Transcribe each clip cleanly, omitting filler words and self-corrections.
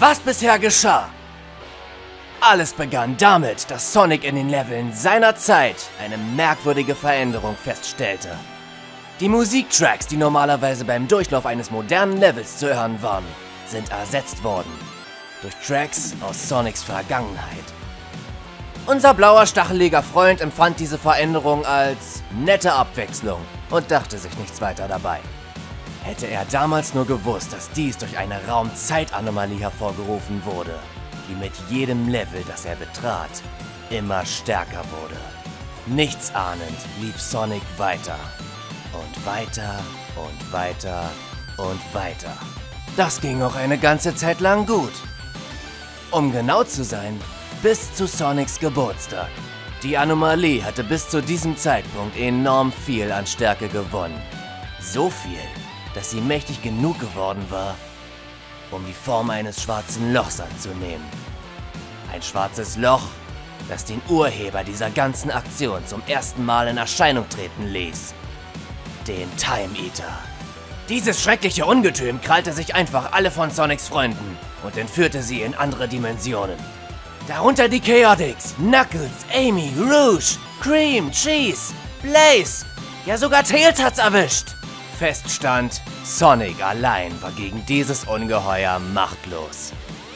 was bisher geschah. Alles begann damit, dass Sonic in den Leveln seiner Zeit eine merkwürdige Veränderung feststellte. Die Musiktracks, die normalerweise beim Durchlauf eines modernen Levels zu hören waren, sind ersetzt worden durch Tracks aus Sonics Vergangenheit. Unser blauer, stacheliger Freund empfand diese Veränderung als nette Abwechslung und dachte sich nichts weiter dabei. Hätte er damals nur gewusst, dass dies durch eine Raum-Zeit-Anomalie hervorgerufen wurde, die mit jedem Level, das er betrat, immer stärker wurde. Nichtsahnend lief Sonic weiter. Und weiter und weiter und weiter. Das ging auch eine ganze Zeit lang gut. Um genau zu sein, bis zu Sonics Geburtstag. Die Anomalie hatte bis zu diesem Zeitpunkt enorm viel an Stärke gewonnen. So viel, dass sie mächtig genug geworden war, um die Form eines schwarzen Lochs anzunehmen. Ein schwarzes Loch, das den Urheber dieser ganzen Aktion zum ersten Mal in Erscheinung treten ließ. Den Time Eater. Dieses schreckliche Ungetüm krallte sich einfach alle von Sonics Freunden und entführte sie in andere Dimensionen. Darunter die Chaotix, Knuckles, Amy, Rouge, Cream, Cheese, Blaze, ja sogar Tails hat's erwischt. Fest stand, Sonic allein war gegen dieses Ungeheuer machtlos.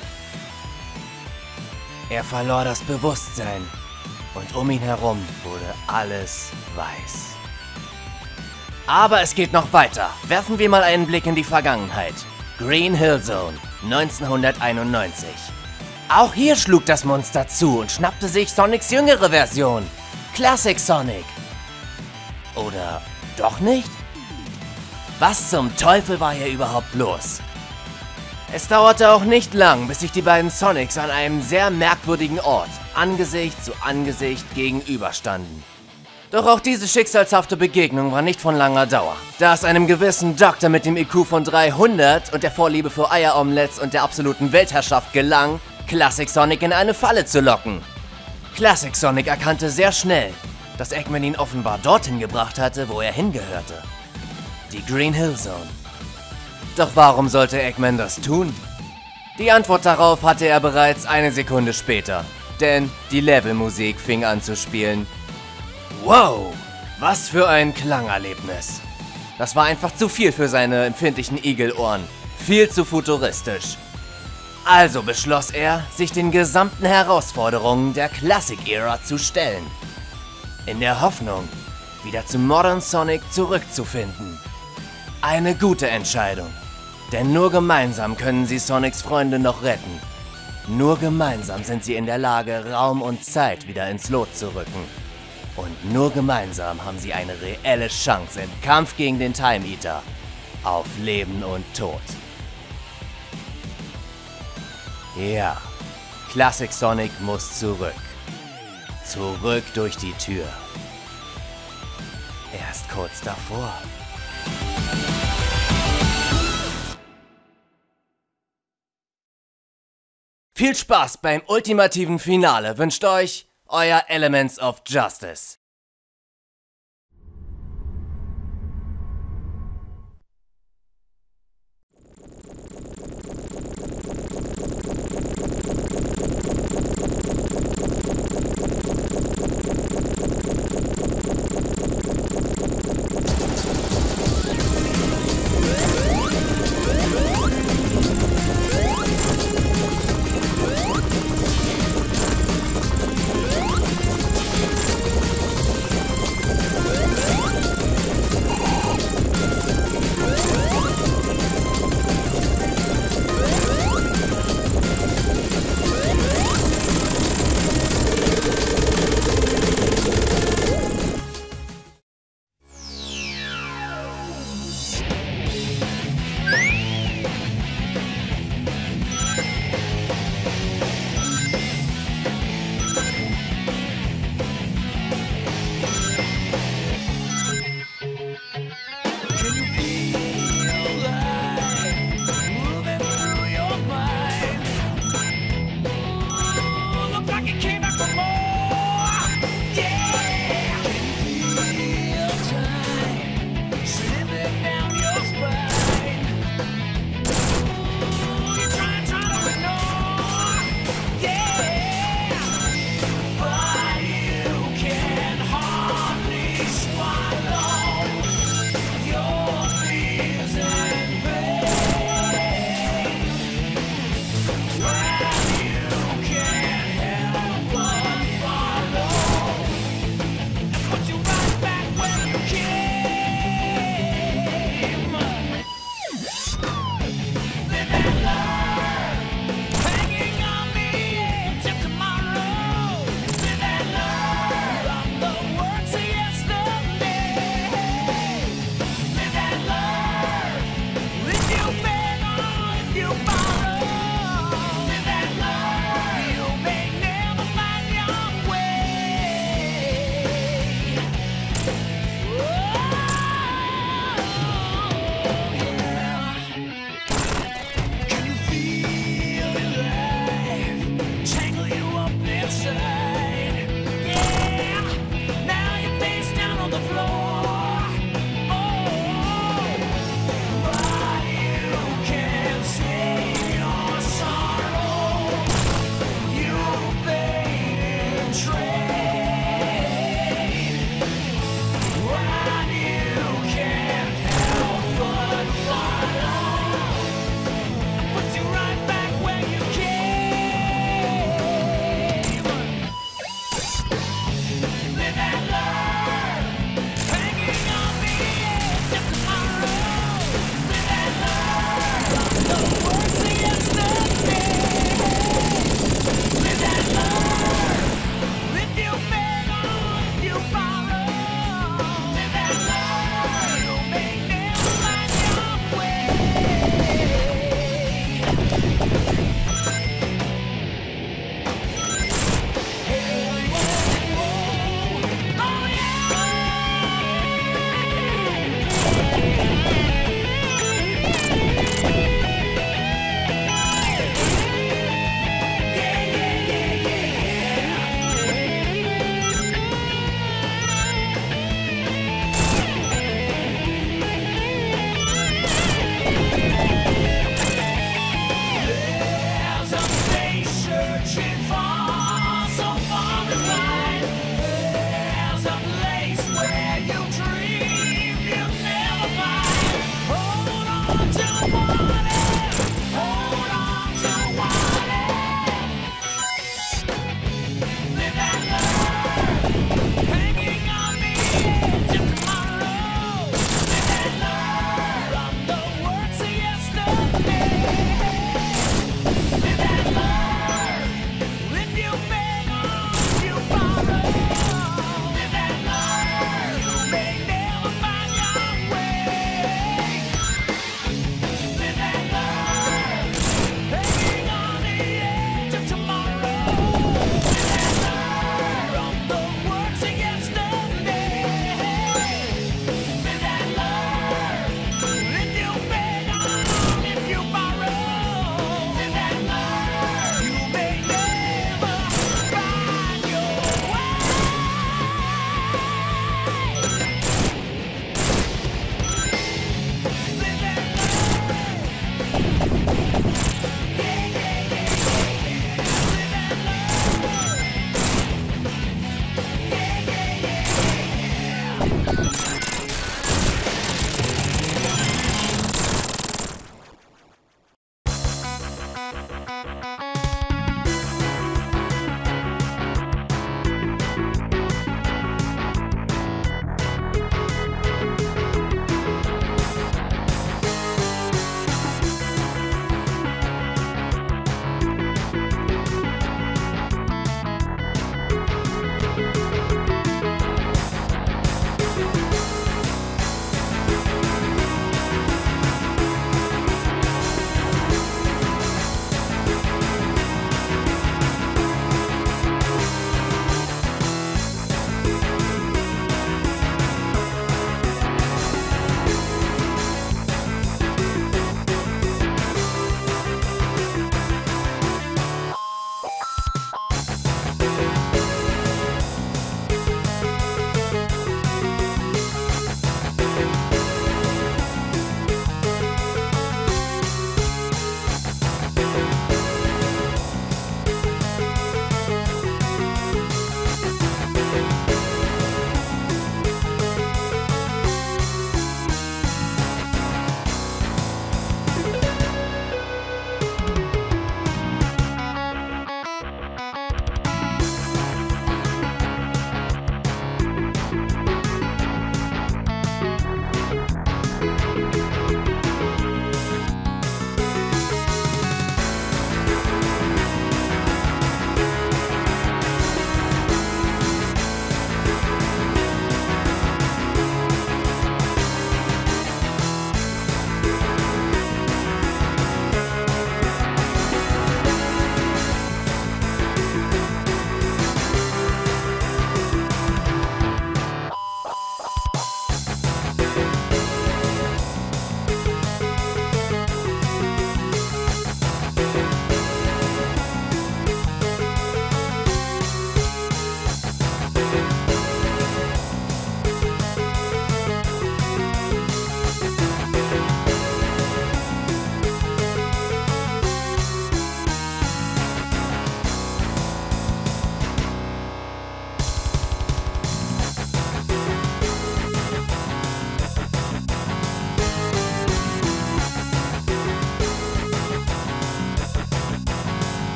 Er verlor das Bewusstsein und um ihn herum wurde alles weiß. Aber es geht noch weiter. Werfen wir mal einen Blick in die Vergangenheit. Green Hill Zone, 1991. Auch hier schlug das Monster zu und schnappte sich Sonics jüngere Version. Classic Sonic. Oder doch nicht? Was zum Teufel war hier überhaupt los? Es dauerte auch nicht lang, bis sich die beiden Sonics an einem sehr merkwürdigen Ort, Angesicht zu Angesicht, gegenüberstanden. Doch auch diese schicksalshafte Begegnung war nicht von langer Dauer, da es einem gewissen Doktor mit dem IQ von 300 und der Vorliebe für Eieromelettes und der absoluten Weltherrschaft gelang, Classic Sonic in eine Falle zu locken. Classic Sonic erkannte sehr schnell, dass Eggman ihn offenbar dorthin gebracht hatte, wo er hingehörte. Die Green Hill Zone. Doch warum sollte Eggman das tun? Die Antwort darauf hatte er bereits eine Sekunde später, denn die Levelmusik fing an zu spielen. Wow, was für ein Klangerlebnis. Das war einfach zu viel für seine empfindlichen Igelohren. Viel zu futuristisch. Also beschloss er, sich den gesamten Herausforderungen der Classic-Ära zu stellen. In der Hoffnung, wieder zu Modern Sonic zurückzufinden. Eine gute Entscheidung. Denn nur gemeinsam können sie Sonics Freunde noch retten. Nur gemeinsam sind sie in der Lage, Raum und Zeit wieder ins Lot zu rücken. Und nur gemeinsam haben sie eine reelle Chance im Kampf gegen den Time Eater. Auf Leben und Tod. Ja, Classic Sonic muss zurück. Zurück durch die Tür. Er ist kurz davor. Viel Spaß beim ultimativen Finale wünscht euch euer Elements of Justice.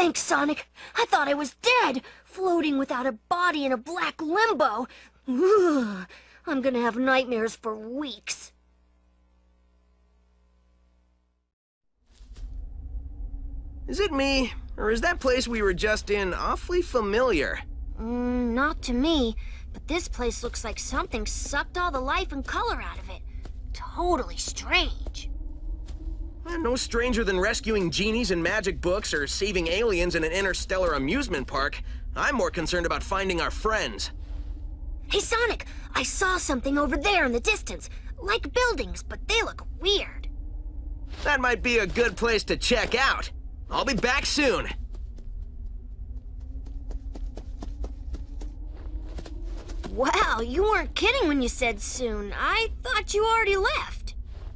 Thanks, Sonic. I thought I was dead, floating without a body in a black limbo. Ugh, I'm gonna have nightmares for weeks. Is it me, or is that place we were just in awfully familiar? Not to me, but this place looks like something sucked all the life and color out of it. Totally strange. No stranger than rescuing genies in magic books or saving aliens in an interstellar amusement park. I'm more concerned about finding our friends. Hey, Sonic, I saw something over there in the distance. Like buildings, but they look weird. That might be a good place to check out. I'll be back soon. Wow, you weren't kidding when you said soon. I thought you already left.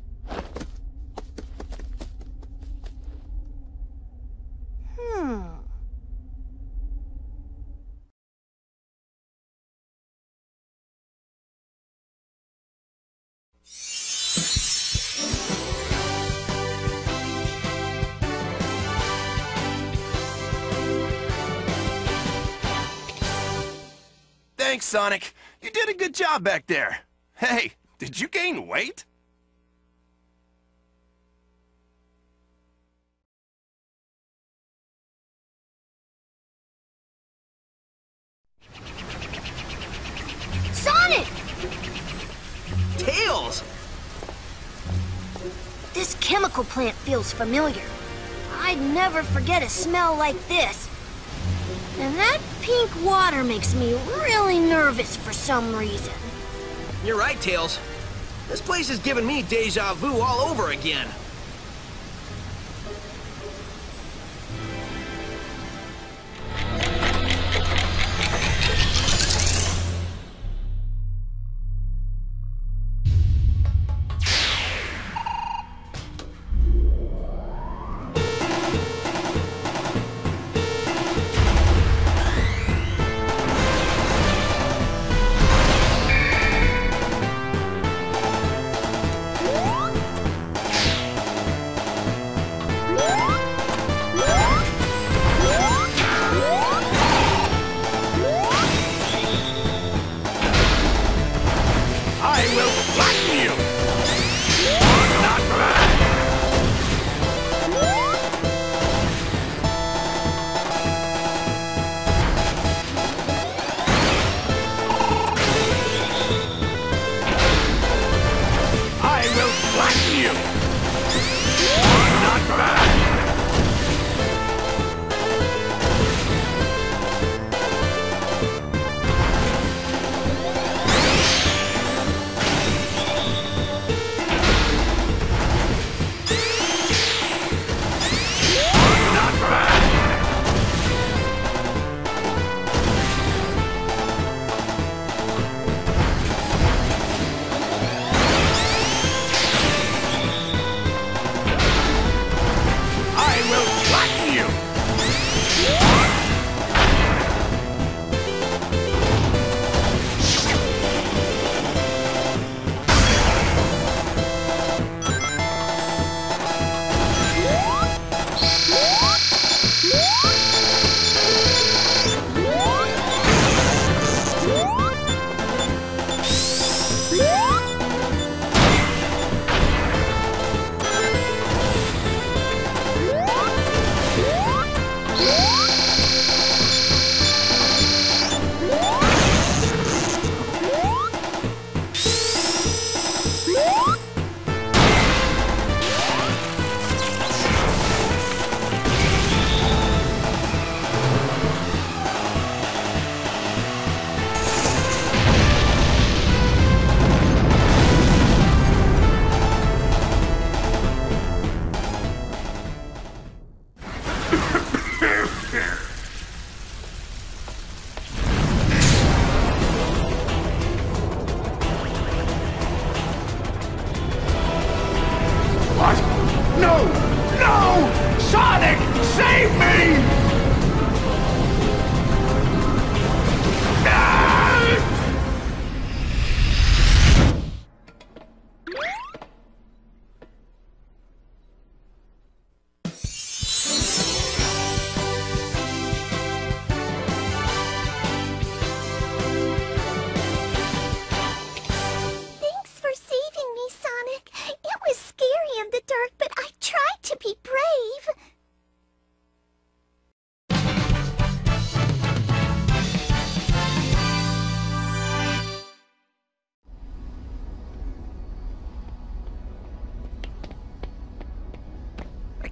Thanks, Sonic. You did a good job back there. Hey, did you gain weight? Sonic! Tails! This chemical plant feels familiar. I'd never forget a smell like this. And that pink water makes me really nervous for some reason. You're right, Tails. This place has given me deja vu all over again.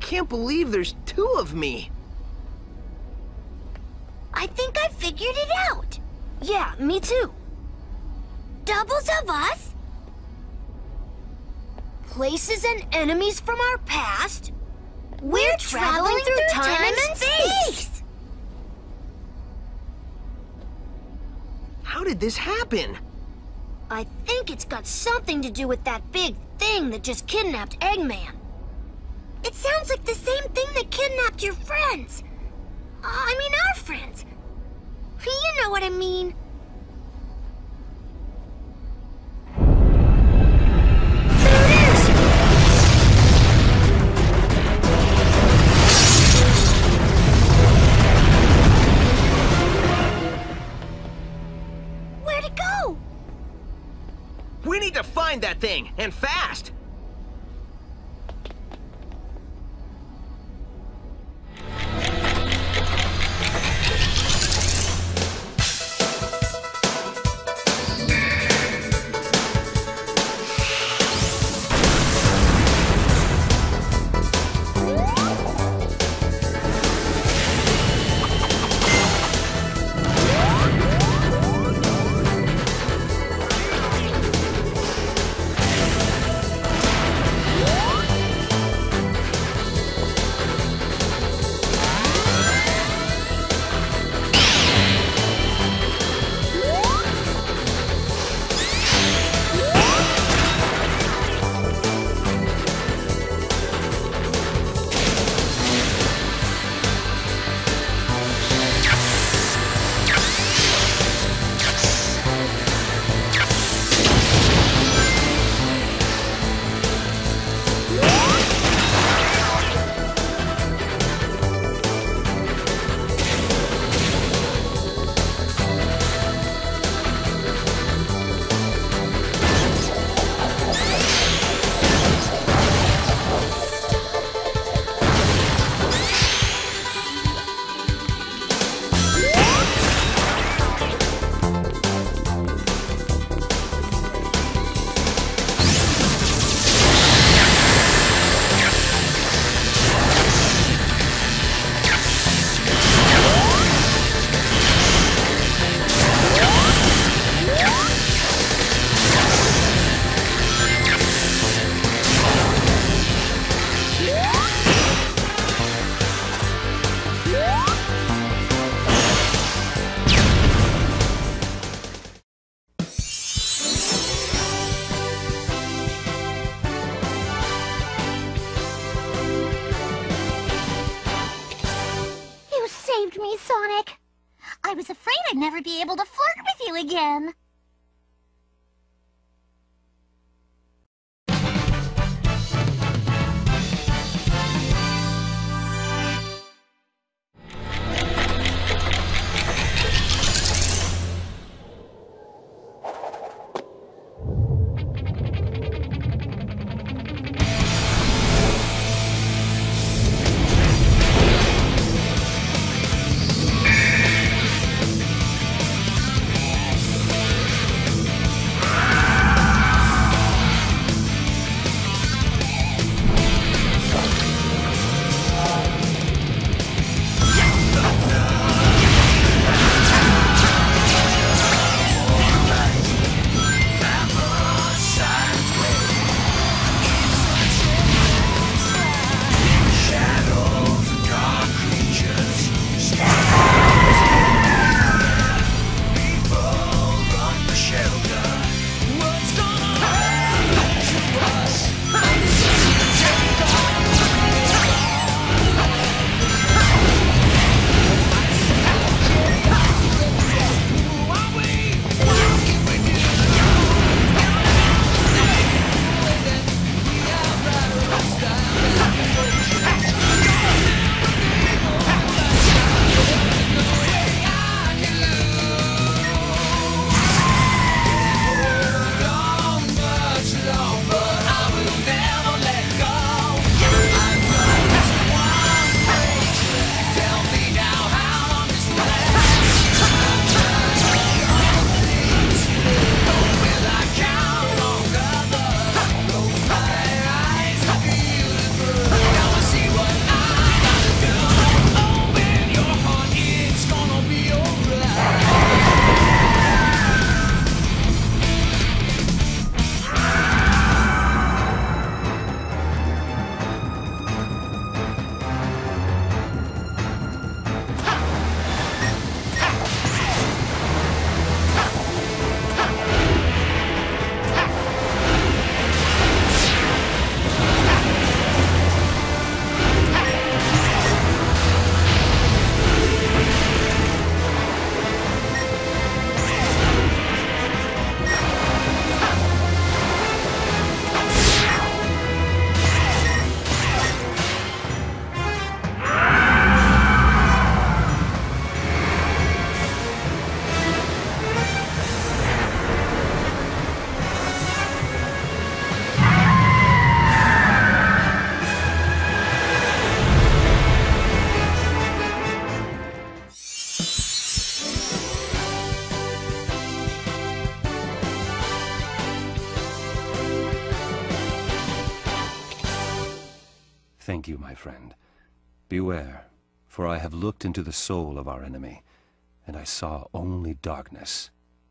can't believe there's two of me. I think I figured it out. Yeah, me too. Doubles of us. Places and enemies from our past. We're traveling through time and space. How did this happen? I think it's got something to do with that big thing that just kidnapped Eggman. It sounds like the same thing that kidnapped your friends. I mean our friends. You know what I mean. There it is! Where'd it go? We need to find that thing, and fast! Me, Sonic. I was afraid I'd never be able to flirt with you again. Thank you, my friend. Beware, for I have looked into the soul of our enemy, and I saw only darkness.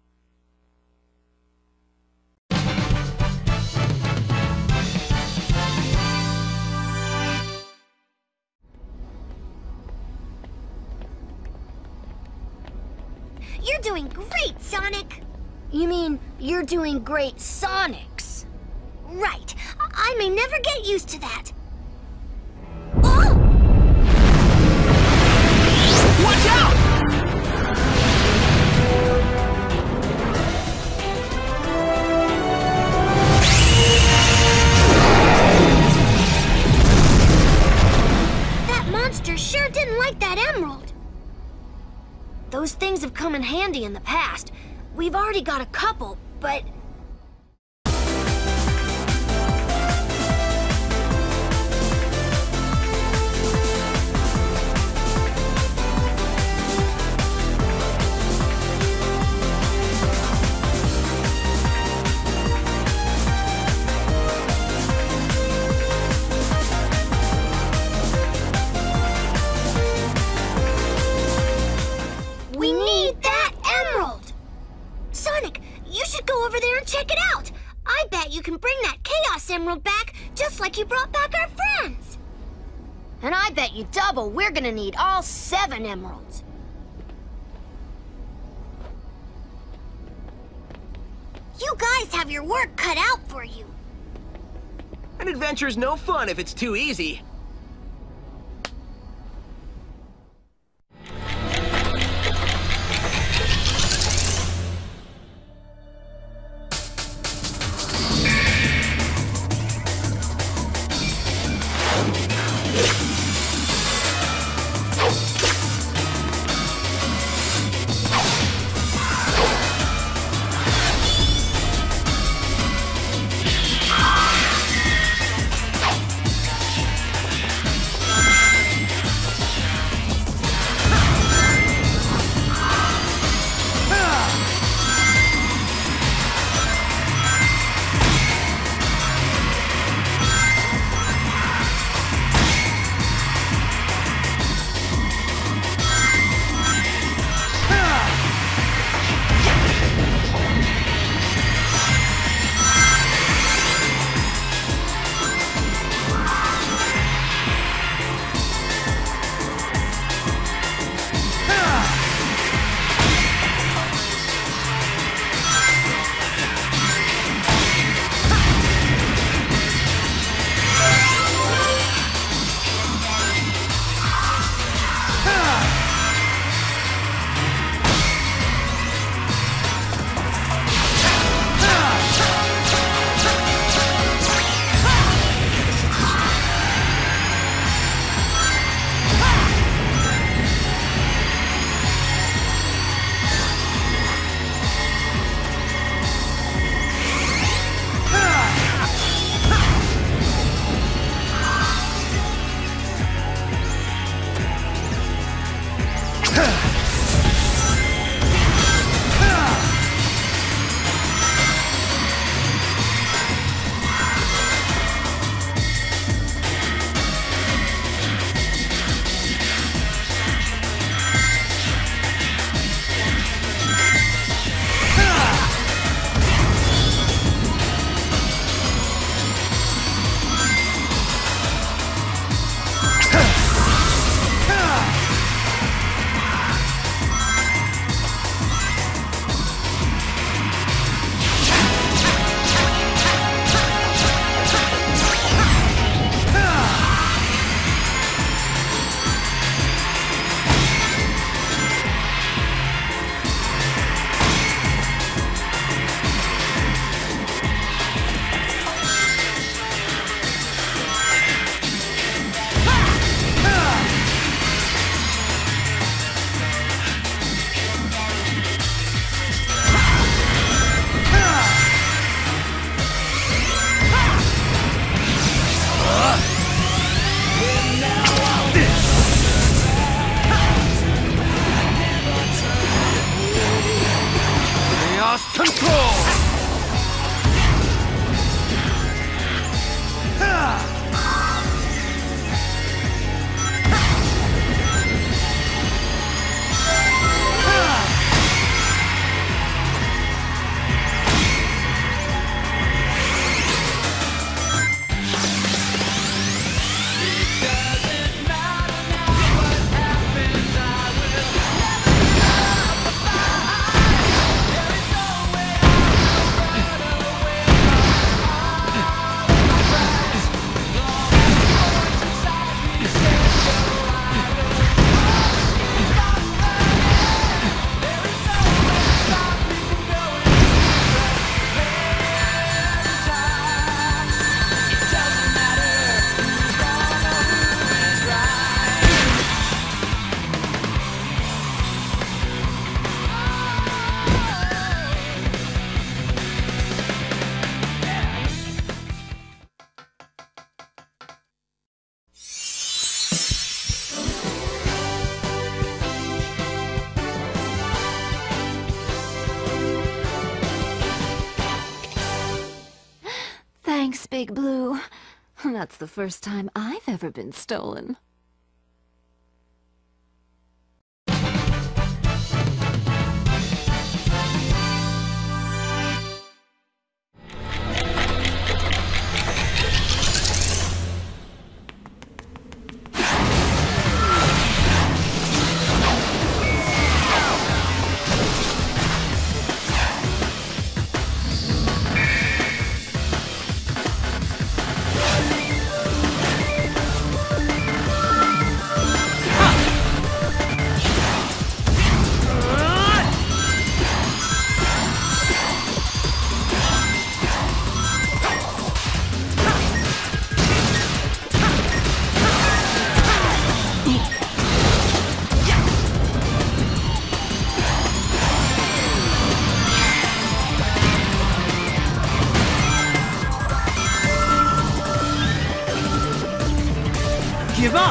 You're doing great, Sonic! You mean, you're doing great Sonics? Right. I may never get used to that. Oh! Watch out! That monster sure didn't like that emerald. Those things have come in handy in the past. We've already got a couple, but... We need that emerald! Sonic, you should go over there and check it out! I bet you can bring that Chaos Emerald back just like you brought back our friends! And I bet you double we're gonna need all 7 emeralds. You guys have your work cut out for you. An adventure's no fun if it's too easy. Thanks, Big Blue. That's the first time I've ever been stolen. Give up!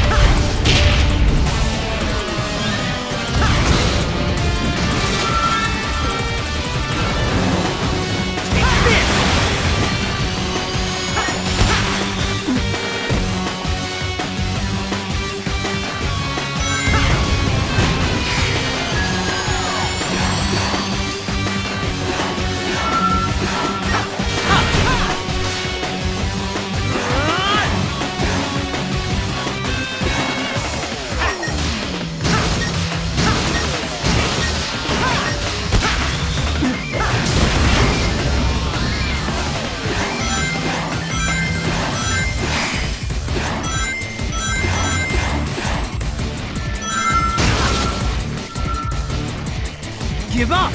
Give up!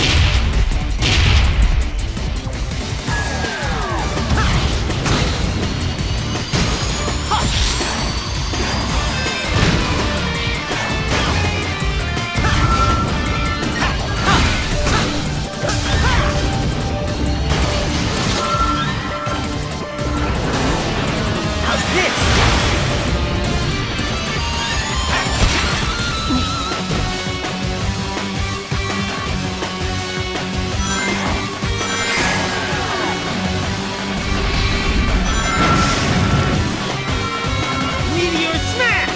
How's this? Meteor smash!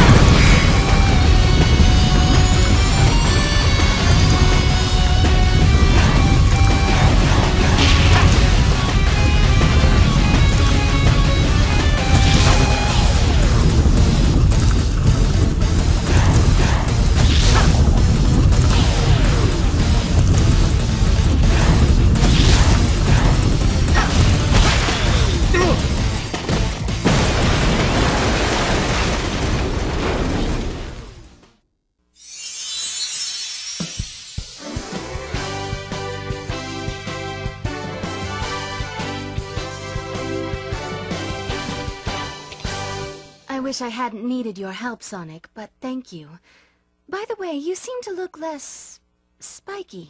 I wish I hadn't needed your help, Sonic, but thank you. By the way, you seem to look less spiky.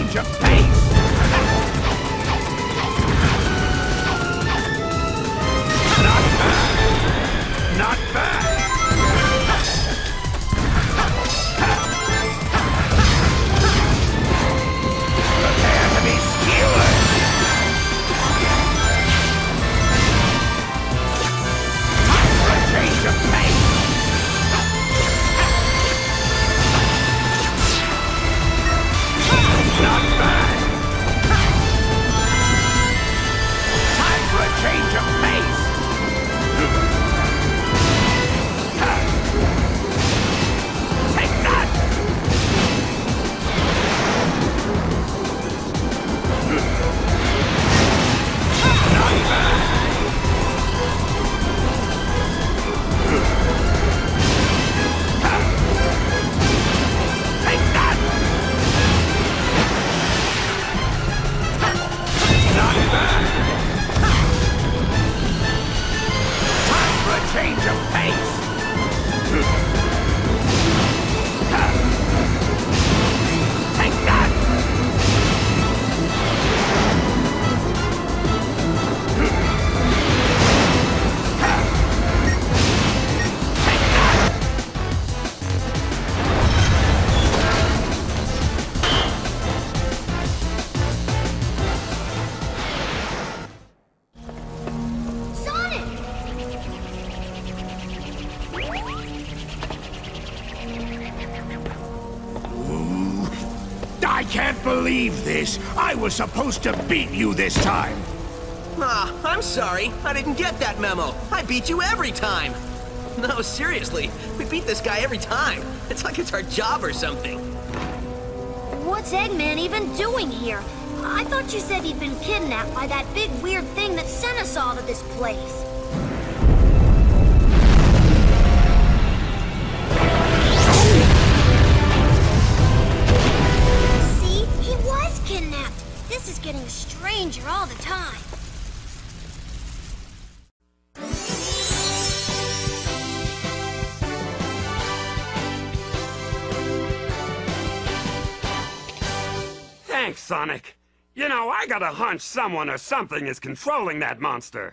change of pace! Not bad! Not bad! Prepare to be skewered! Time for a change of pace! Not bad! Time for a change of pace! Take that! Not bad! Take that! Not bad! Time for a change of pace! Take that! Take that! Sonic! I can't believe this! I was supposed to beat you this time! Ah, I'm sorry. I didn't get that memo. I beat you every time. No, seriously. We beat this guy every time. It's like it's our job or something. What's Eggman even doing here? I thought you said he'd been kidnapped by that big weird thing that sent us all to this place. See? He was kidnapped. This is getting stranger all the time. Thanks, Sonic. You know, I got a hunch someone or something is controlling that monster.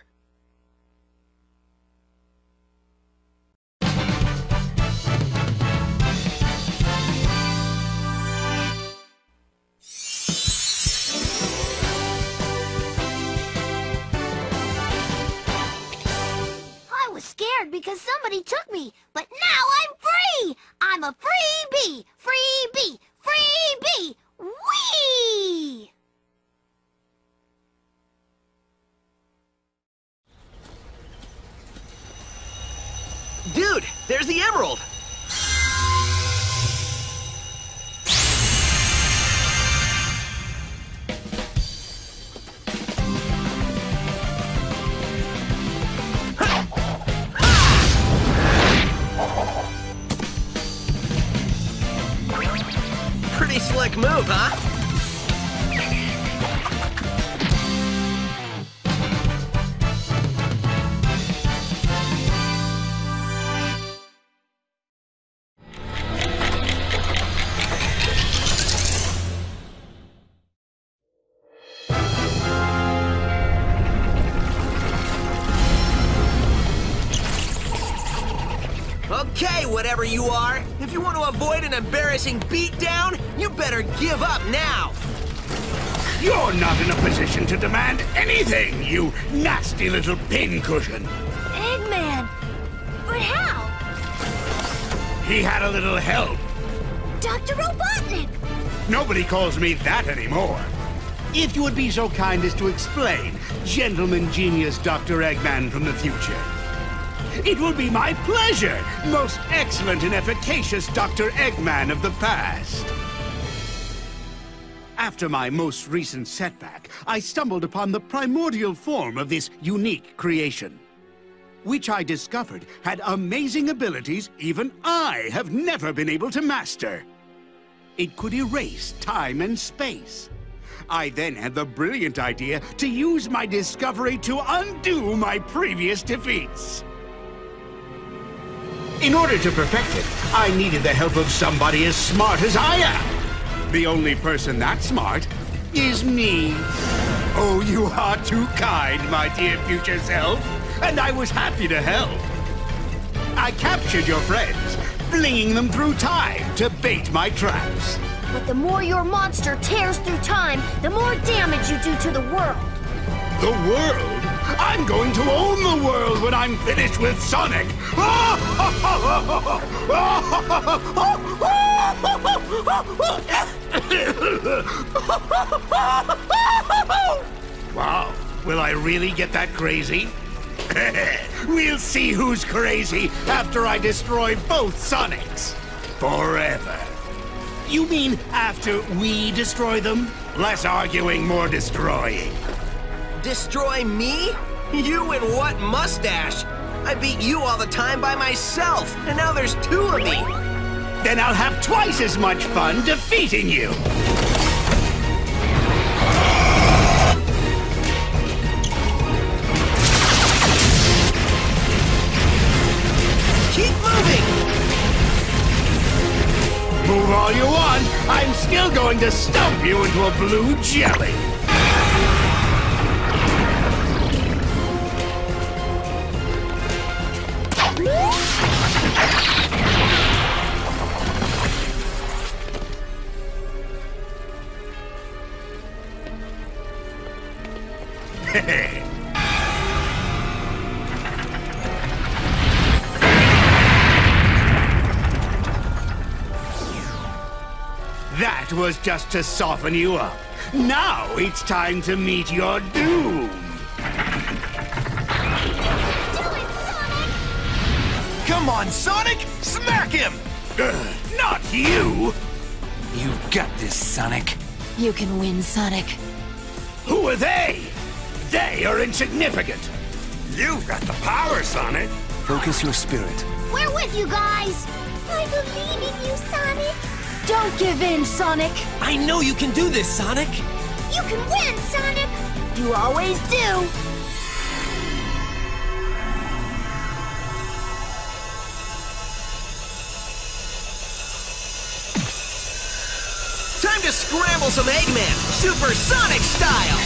I was scared because somebody took me, but now I'm free! I'm a free bee! Free bee! Free bee! Whee! Dude, there's the emerald! Pretty slick move, huh? Okay, whatever you are. If you want to avoid an embarrassing beatdown, you better give up now. You're not in a position to demand anything, you nasty little pincushion. Eggman! But how? He had a little help. Dr. Robotnik! Nobody calls me that anymore. If you would be so kind as to explain, gentleman genius Dr. Eggman from the future. It will be my pleasure, most excellent and efficacious Dr. Eggman of the past. After my most recent setback, I stumbled upon the primordial form of this unique creation, which I discovered had amazing abilities even I have never been able to master. It could erase time and space. I then had the brilliant idea to use my discovery to undo my previous defeats. In order to perfect it, I needed the help of somebody as smart as I am. The only person that smart is me. Oh, you are too kind, my dear future self. And I was happy to help. I captured your friends, flinging them through time to bait my traps. But the more your monster tears through time, the more damage you do to the world. The world? I'm going to own the world when I'm finished with Sonic! Wow, will I really get that crazy? We'll see who's crazy after I destroy both Sonics. Forever. You mean after we destroy them? Less arguing, more destroying. Destroy me? You and what mustache? I beat you all the time by myself, and now there's two of me. Then I'll have twice as much fun defeating you. Keep moving! Move all you want. I'm still going to stump you into a blue jelly. That was just to soften you up. Now it's time to meet your doom. Come on, Sonic! Smack him! Not you! You've got this, Sonic. You can win, Sonic. Who are they? They are insignificant. You've got the power, Sonic. Focus your spirit. We're with you guys! I believe in you, Sonic. Don't give in, Sonic! I know you can do this, Sonic! You can win, Sonic! You always do! Time to scramble some Eggman, Super Sonic style!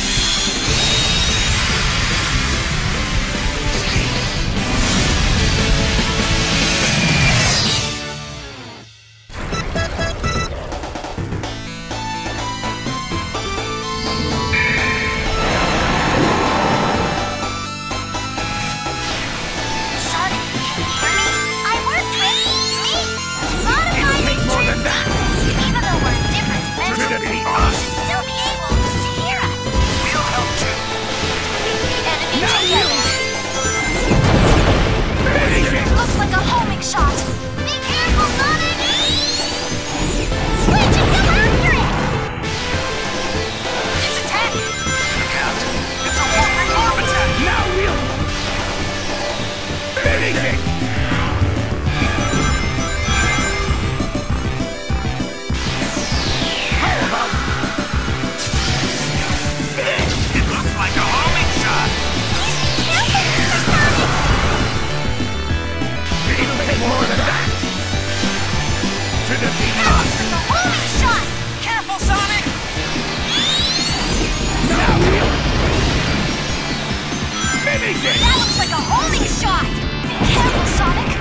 That looks like a homing shot! Be careful, Sonic!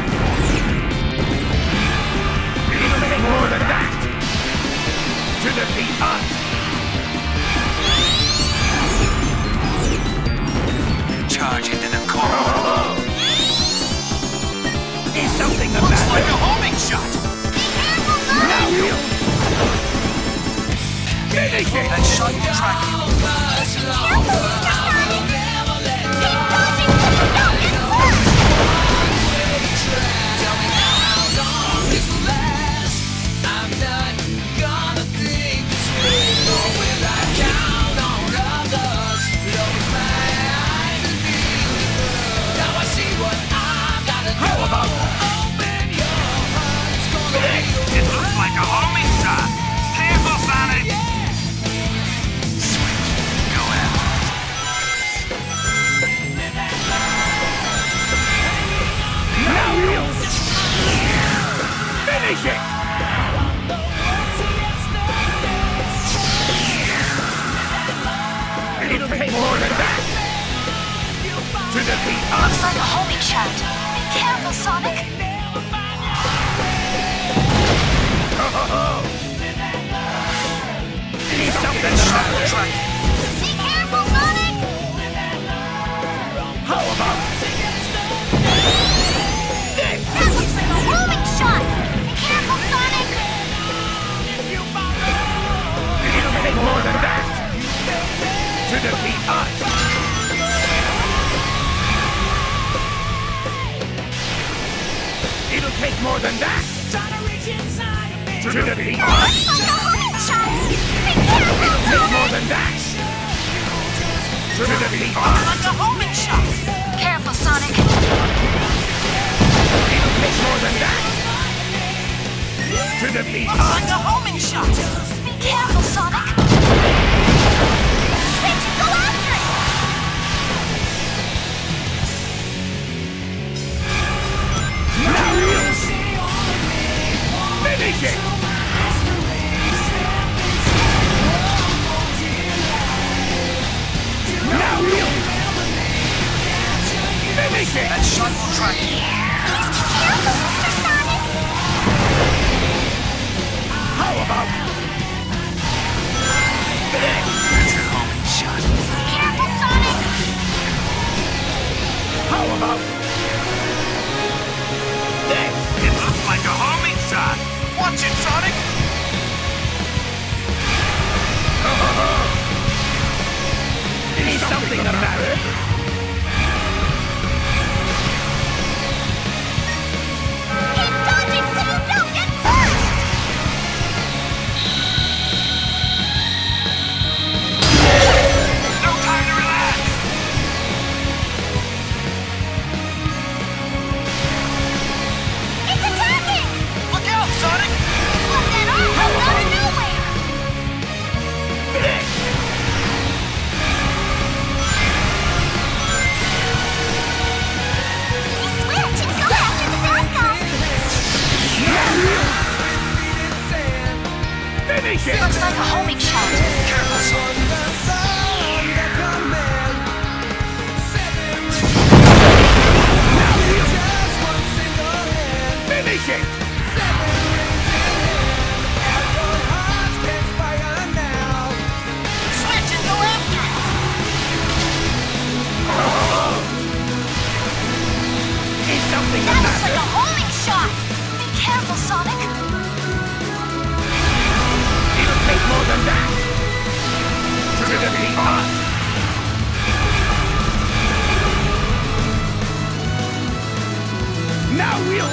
It'll take more than that to defeat us. Charge into the core. Is something the Looks matter? like a homing shot. Be careful, Sonic! Now we'll finish it. That shot will track you. Careful, Mr. Sonic! Keep dodging! Don't get hurt! How about It looks like a homing shot. Careful, Sonic. Switch. Go out. now we'll finish it. To defeat us! Looks like a homing shot. Be careful, Sonic! Need something to matter! Be careful, Sonic! How about this? That looks like a homing shot! Be careful, Sonic! It'll take more than that! To defeat us! It'll take more than that! To defeat us! Looks like a homing shot! Be careful, Take Sonic! more than that! To defeat us! Like a homing shot! Careful, Sonic! It'll take more than that! To defeat us! Like a homing shot! Be careful, Sonic! Switch and go after it! Now you finish it! Now you finish it! That shot will try you. Please be careful, Mr. Sonic! How about this? That's a homing shot. Be careful, Sonic! How about this? It looks like a homing shot. Watch it, Sonic. Need something the matter? Keep dodging so you don't get first! No time to relax. It's attacking! Look out, Sonic. What that all comes out of nowhere! This! Switch and go after the bad guy! Finish it! Looks like a homing shot. Careful, Sonic. Finish it! Switch and go after it! Need something the That looks like matter? a homing shot! Be careful, Sonic! It'll take more than that! To defeat us! Now we'll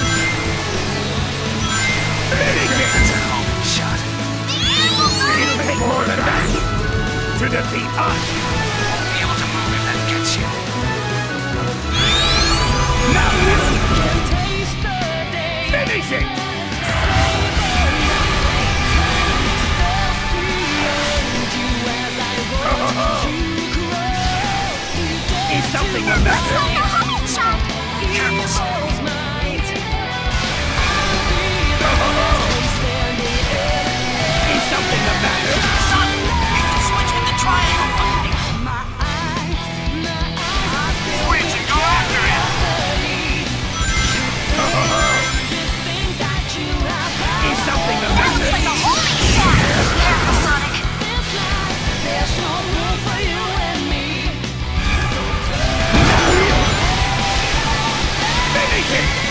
finish it! That's a homing shot. Be careful, Sonic! It'll take more than that! To defeat us! Won't be able to move if that gets you. Now we'll finish it! Is something the Looks matter? like a homing shot! Careful, Sonic. Is something the matter? Sonic, you can switch with the triangle button. Switch and go after it. Is something the That looks matter? like a homing shot! Careful, Sonic! Finish it!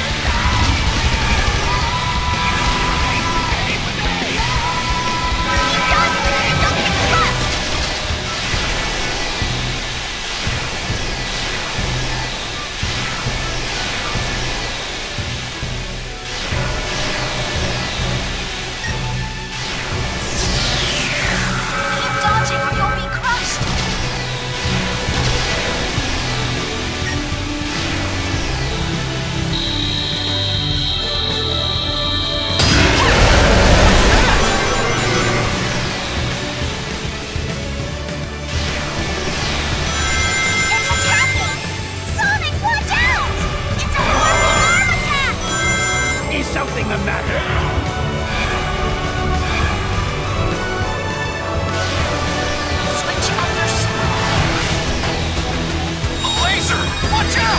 Watch out!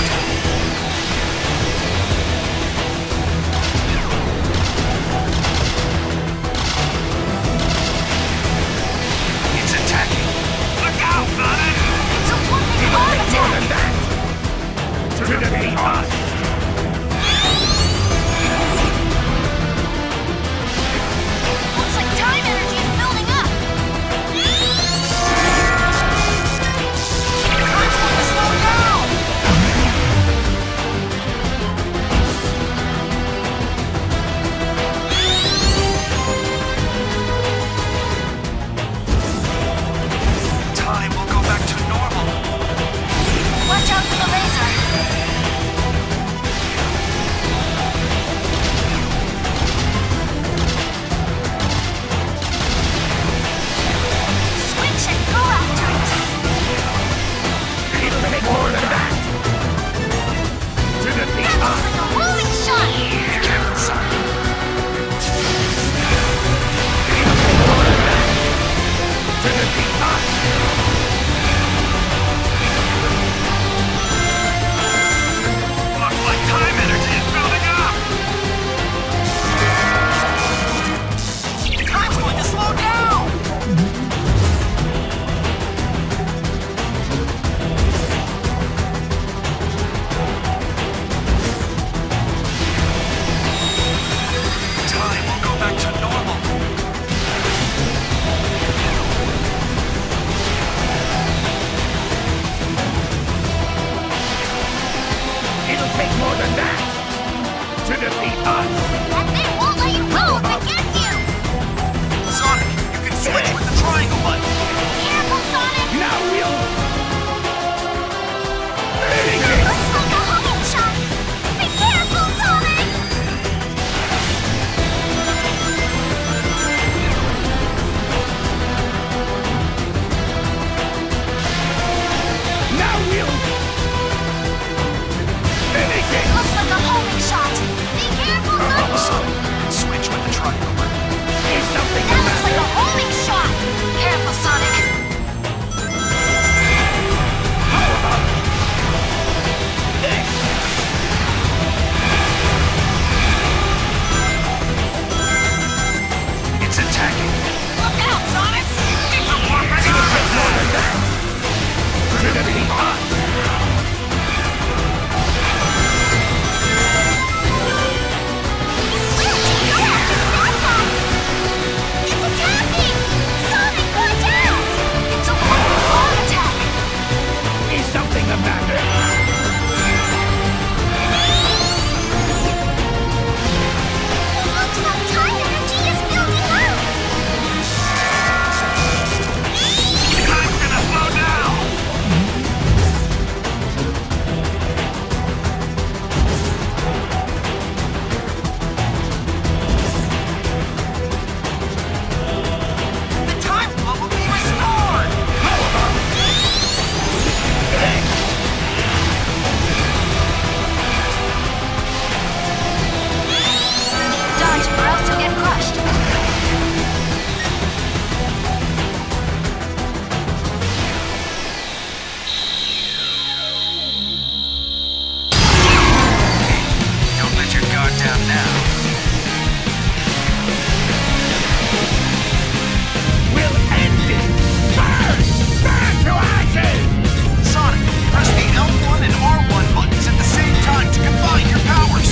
It's attacking. Look out, Sonic! It's a flipping heart attack! To defeat us! Looks like time energy is building up! Time's going to slow down! Time will go back to normal. Watch out for the laser! Switch and go after it! It'll take more than that. To defeat That's us. like a rolling shot! Be careful, Sonic. It'll take more than that. To defeat us. Looks like time energy is building up. Time's going to slow down! Time will go back to normal. It'll take more than that to defeat us. That thing won't let you go if it gets you! Sonic, you can switch with the triangle button. Careful, Sonic! Now we'll... Looks like a homing shot! Be careful, Sonic! Now we'll... Mitigate. Looks like a homing shot! Be careful, Sonic! Sonic, switch with the triangle button. Is something That looks like a homing shot! Careful, Sonic! How about this? It's attacking. Look out, Sonic! It's a warping. It'll take more than that to defeat us. It's attacking! Sonic, watch out! It's a flipping heart attack! Is something the matter? Looks like time energy is building up! Time's gonna slow down. The time flow will be restored! Dodge, or else you'll get crushed. Don't let your guard down now. We'll end it! Burn! Burn to ashes! Sonic, press the L1 and R1 buttons at the same time to combine your powers.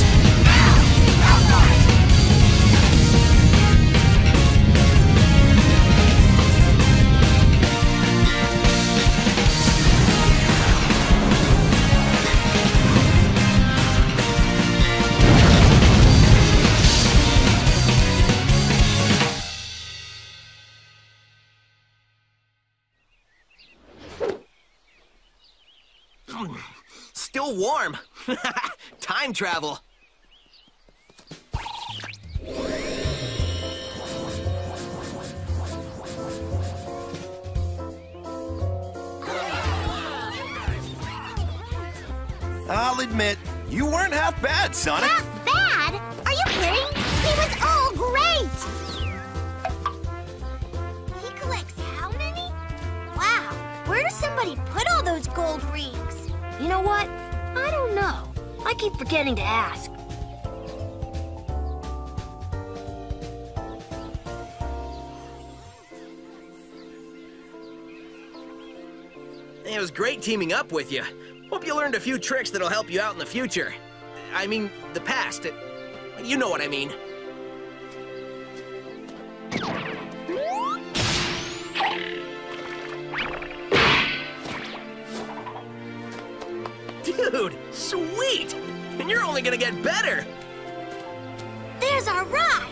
Still warm. Time travel. I'll admit, you weren't half bad, Sonic. Half bad? Are you kidding? He was all great! He collects how many? Wow, where does somebody put all those gold rings? You know what? I don't know. I keep forgetting to ask. It was great teaming up with you. Hope you learned a few tricks that'll help you out in the future. I mean, the past. You know what I mean. Dude, sweet! And you're only gonna get better! There's our ride!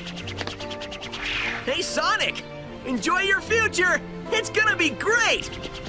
Hey, Sonic! Enjoy your future! It's gonna be great!